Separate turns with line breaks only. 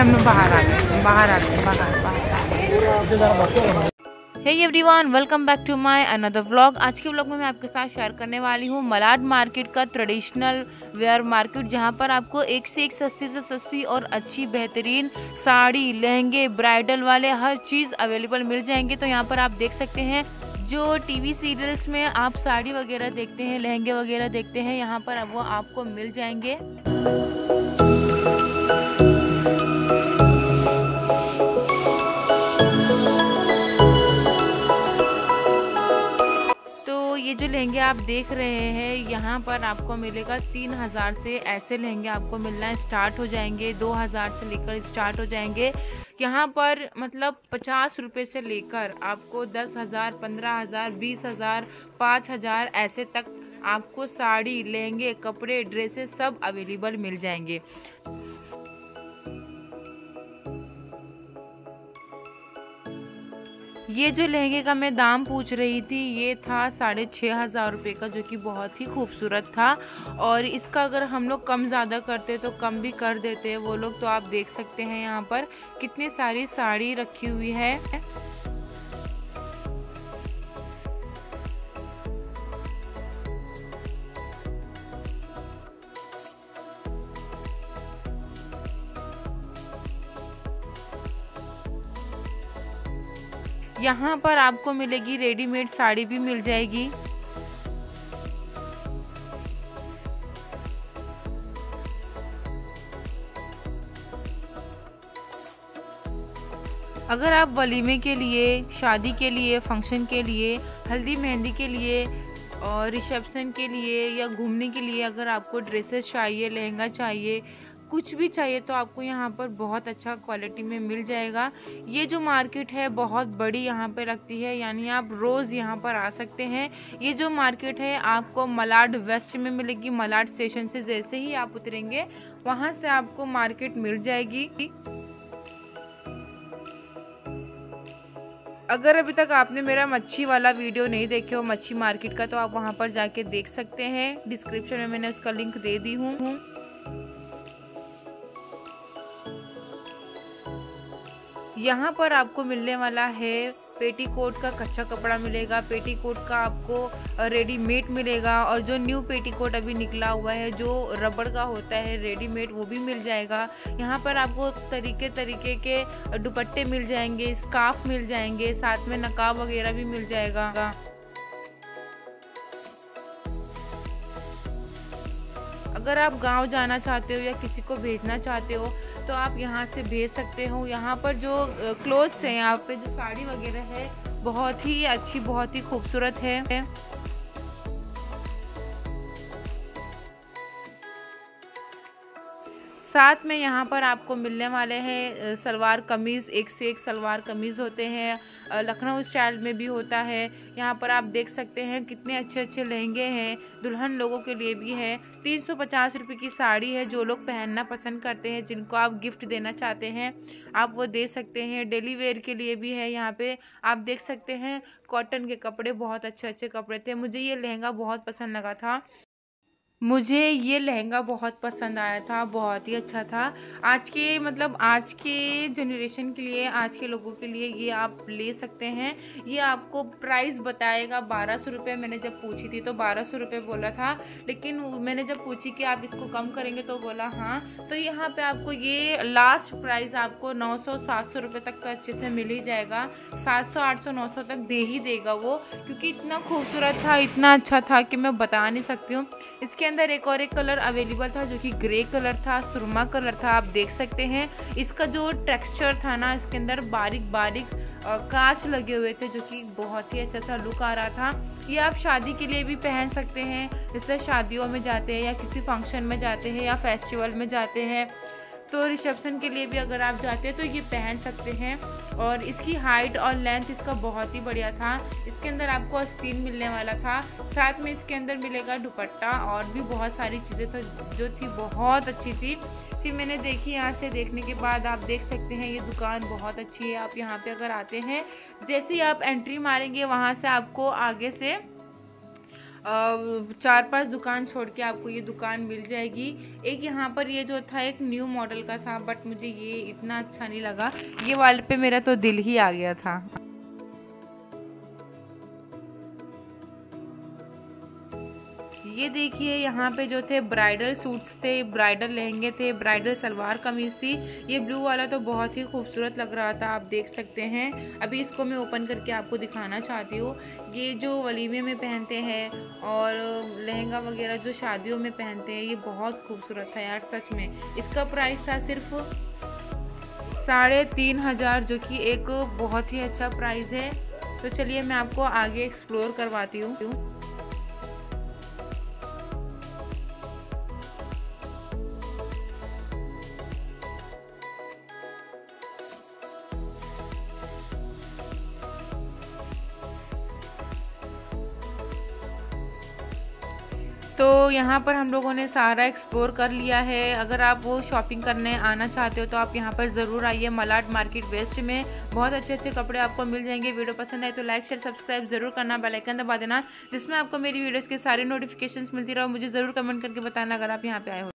हम बाहर आ गए, बाहर। Hey everyone, welcome back to my another vlog. आज के व्लॉग में मैं आपके साथ शेयर करने वाली हूँ मलाड मार्केट का ट्रेडिशनल वेयर मार्केट, जहाँ पर आपको एक से एक सस्ती से सस्ती और अच्छी बेहतरीन साड़ी, लहंगे, ब्राइडल वाले हर चीज़ अवेलेबल मिल जाएंगे। तो यहाँ पर आप देख सकते हैं जो टीवी सीरियल्स में आप साड़ी वगैरह देखते हैं, लहंगे वगैरह देखते हैं, यहाँ पर वो आपको मिल जाएंगे। ये जो लहंगे आप देख रहे हैं यहाँ पर आपको मिलेगा 3000 से। ऐसे लहंगे आपको मिलना स्टार्ट हो जाएंगे, 2000 से लेकर स्टार्ट हो जाएंगे। यहाँ पर मतलब 50 रुपये से लेकर आपको 10,000, 15,000, 20,000, 5,000 ऐसे तक आपको साड़ी, लहंगे, कपड़े, ड्रेसेस सब अवेलेबल मिल जाएंगे। ये जो लहंगे का मैं दाम पूछ रही थी ये था 6,500 रुपये का, जो कि बहुत ही खूबसूरत था। और इसका अगर हम लोग कम ज़्यादा करते तो कम भी कर देते वो लोग। तो आप देख सकते हैं यहाँ पर कितनी सारी साड़ी रखी हुई है। यहाँ पर आपको मिलेगी रेडीमेड साड़ी भी मिल जाएगी। अगर आप वलीमे के लिए, शादी के लिए, फंक्शन के लिए, हल्दी मेहंदी के लिए और रिसेप्शन के लिए या घूमने के लिए अगर आपको ड्रेसेस चाहिए, लहंगा चाहिए, कुछ भी चाहिए तो आपको यहाँ पर बहुत अच्छा क्वालिटी में मिल जाएगा। ये जो मार्केट है बहुत बड़ी यहाँ पे लगती है, यानी आप रोज़ यहाँ पर आ सकते हैं। ये जो मार्केट है आपको मलाड वेस्ट में मिलेगी। मलाड स्टेशन से जैसे ही आप उतरेंगे वहाँ से आपको मार्केट मिल जाएगी। अगर अभी तक आपने मेरा मच्छी वाला वीडियो नहीं देखे हो मच्छी मार्केट का, तो आप वहाँ पर जाके देख सकते हैं। डिस्क्रिप्शन में मैंने उसका लिंक दे दी हूँ। यहाँ पर आपको मिलने वाला है पेटीकोट का कच्चा कपड़ा मिलेगा, पेटीकोट का आपको रेडीमेड मिलेगा, और जो न्यू पेटीकोट अभी निकला हुआ है जो रबड़ का होता है रेडीमेड, वो भी मिल जाएगा। यहाँ पर आपको तरीके तरीके के दुपट्टे मिल जाएंगे, स्कार्फ मिल जाएंगे, साथ में नकाब वगैरह भी मिल जाएगा। अगर आप गांव जाना चाहते हो या किसी को भेजना चाहते हो तो आप यहाँ से भेज सकते हो। यहाँ पर जो क्लोथ्स हैं, यहाँ पे जो साड़ी वगैरह है बहुत ही अच्छी, बहुत ही खूबसूरत है। साथ में यहाँ पर आपको मिलने वाले हैं सलवार कमीज़। एक से एक सलवार कमीज़ होते हैं, लखनऊ स्टाइल में भी होता है। यहाँ पर आप देख सकते हैं कितने अच्छे अच्छे लहंगे हैं, दुल्हन लोगों के लिए भी है। 350 रुपये की साड़ी है। जो लोग पहनना पसंद करते हैं, जिनको आप गिफ्ट देना चाहते हैं, आप वो दे सकते हैं। डेली वेयर के लिए भी है। यहाँ पे आप देख सकते हैं कॉटन के कपड़े, बहुत अच्छे अच्छे कपड़े थे। मुझे ये लहंगा बहुत पसंद लगा था। मुझे ये लहंगा बहुत पसंद आया था, बहुत ही अच्छा था। आज के जनरेशन के लिए, आज के लोगों के लिए ये आप ले सकते हैं। ये आपको प्राइस बताएगा 1200 रुपये। मैंने जब पूछी थी तो 1200 रुपये बोला था, लेकिन मैंने जब पूछी कि आप इसको कम करेंगे तो बोला हाँ। तो यहाँ पे आपको ये लास्ट प्राइस आपको 900-700 रुपये तक का अच्छे से मिल ही जाएगा। 700, 800, 900 तक दे ही देगा वो, क्योंकि इतना खूबसूरत था, इतना अच्छा था कि मैं बता नहीं सकती हूँ। इसके अंदर एक और एक कलर अवेलेबल था जो कि ग्रे कलर था, सुरमा कलर था। आप देख सकते हैं इसका जो टेक्सचर था ना, इसके अंदर बारीक बारीक कांच लगे हुए थे, जो कि बहुत ही अच्छा सा लुक आ रहा था। ये आप शादी के लिए भी पहन सकते हैं, जैसे शादियों में जाते हैं या किसी फंक्शन में जाते हैं या फेस्टिवल में जाते हैं, तो रिसेप्शन के लिए भी अगर आप जाते हैं तो ये पहन सकते हैं। और इसकी हाइट और लेंथ इसका बहुत ही बढ़िया था। इसके अंदर आपको आस्तीन मिलने वाला था, साथ में इसके अंदर मिलेगा दुपट्टा, और भी बहुत सारी चीज़ें तो जो थी बहुत अच्छी थी। फिर मैंने देखी, यहाँ से देखने के बाद आप देख सकते हैं ये दुकान बहुत अच्छी है। आप यहाँ पे अगर आते हैं, जैसे ही आप एंट्री मारेंगे वहाँ से आपको आगे से 4-5 दुकान छोड़ के आपको ये दुकान मिल जाएगी। एक यहाँ पर ये जो था एक न्यू मॉडल का था, बट मुझे ये इतना अच्छा नहीं लगा। ये वाले पे मेरा तो दिल ही आ गया था। ये देखिए यहाँ पे जो थे ब्राइडल सूट्स थे, ब्राइडल लहंगे थे, ब्राइडल सलवार कमीज थी। ये ब्लू वाला तो बहुत ही खूबसूरत लग रहा था, आप देख सकते हैं। अभी इसको मैं ओपन करके आपको दिखाना चाहती हूँ। ये जो वलीमे में पहनते हैं और लहंगा वगैरह जो शादियों में पहनते हैं, ये बहुत खूबसूरत था यार सच में। इसका प्राइस था सिर्फ 3,500, जो कि एक बहुत ही अच्छा प्राइस है। तो चलिए मैं आपको आगे एक्सप्लोर करवाती हूँ। तो यहाँ पर हम लोगों ने सारा एक्सप्लोर कर लिया है। अगर आप वो शॉपिंग करने आना चाहते हो तो आप यहाँ पर ज़रूर आइए। मलाड मार्केट वेस्ट में बहुत अच्छे अच्छे कपड़े आपको मिल जाएंगे। वीडियो पसंद आए तो लाइक शेयर सब्सक्राइब जरूर करना, बेल आइकन दबा देना, जिसमें आपको मेरी वीडियोस के सारे नोटिफिकेशंस मिलती रहो। मुझे ज़रूर कमेंट करके बताना अगर आप यहाँ पे आए हो।